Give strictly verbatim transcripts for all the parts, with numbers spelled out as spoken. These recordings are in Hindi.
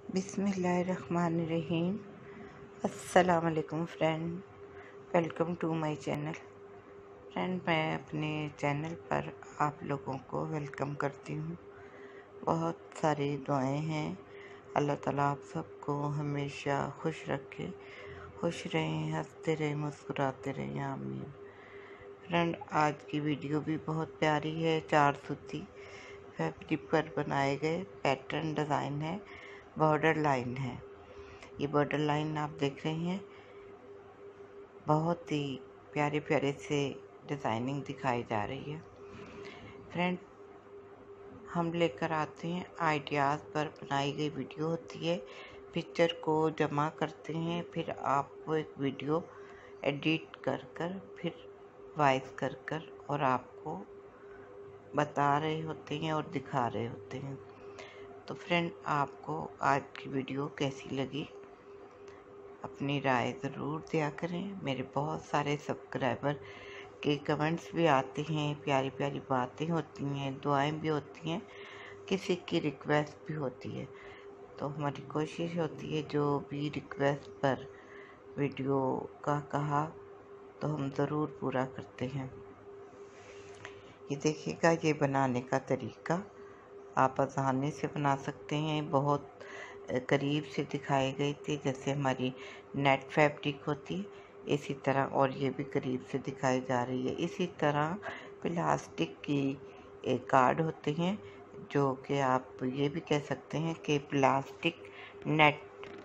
बिस्मिल्लाहिर्रहमानिर्रहीम। अस्सलाम वालेकुम friend, welcome to my channel. Friend, मैं अपने चैनल पर आप लोगों को वेलकम करती हूँ। बहुत सारी दुआएं हैं। अल्लाह ताला आप सबको हमेशा खुश रखे, खुश रहें, हंसते रहें, मुस्कुराते रहें, आमीन। फ्रेंड, आज की वीडियो भी बहुत प्यारी है। चार सूती फैब्रिक पर बनाए गए पैटर्न डिज़ाइन है, बॉर्डर लाइन है। ये बॉर्डर लाइन आप देख रहे हैं, बहुत ही प्यारे प्यारे से डिज़ाइनिंग दिखाई जा रही है। फ्रेंड, हम लेकर आते हैं आइडियाज़ पर बनाई गई वीडियो होती है, पिक्चर को जमा करते हैं, फिर आपको एक वीडियो एडिट कर कर फिर वॉइस कर कर और आपको बता रहे होते हैं और दिखा रहे होते हैं। तो फ्रेंड, आपको आज की वीडियो कैसी लगी अपनी राय ज़रूर दिया करें। मेरे बहुत सारे सब्सक्राइबर के कमेंट्स भी आते हैं, प्यारी प्यारी बातें होती हैं, दुआएं भी होती हैं, किसी की रिक्वेस्ट भी होती है। तो हमारी कोशिश होती है जो भी रिक्वेस्ट पर वीडियो का कहा तो हम ज़रूर पूरा करते हैं। ये देखिएगा, ये बनाने का तरीका आप आसानी से बना सकते हैं। बहुत करीब से दिखाई गई थी, जैसे हमारी नेट फैब्रिक होती है इसी तरह, और ये भी करीब से दिखाई जा रही है। इसी तरह प्लास्टिक की एक कार्ड होते हैं, जो कि आप ये भी कह सकते हैं कि प्लास्टिक नेट,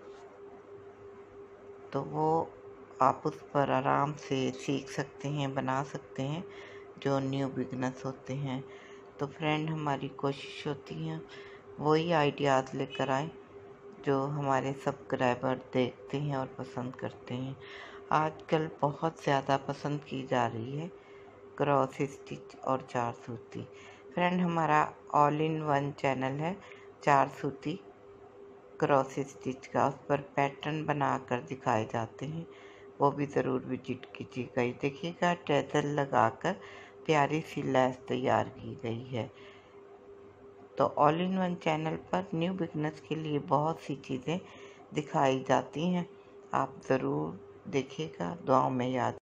तो वो आप उस पर आराम से सीख सकते हैं, बना सकते हैं, जो न्यू बिगनर्स होते हैं। तो फ्रेंड, हमारी कोशिश होती है वही आइडियाज़ लेकर आए जो हमारे सब्सक्राइबर देखते हैं और पसंद करते हैं। आजकल बहुत ज़्यादा पसंद की जा रही है क्रॉस स्टिच और चार सूती। फ्रेंड, हमारा ऑल इन वन चैनल है चार सूती क्रॉस स्टिच का, उस पर पैटर्न बनाकर दिखाए जाते हैं, वो भी ज़रूर विजिट कीजिएगा। ये देखिएगा, ट्रेजर लगाकर प्यारी सी लैस तैयार की गई है। तो ऑल इन वन चैनल पर न्यू बिगनर्स के लिए बहुत सी चीज़ें दिखाई जाती हैं, आप ज़रूर देखिएगा। दुआओं में याद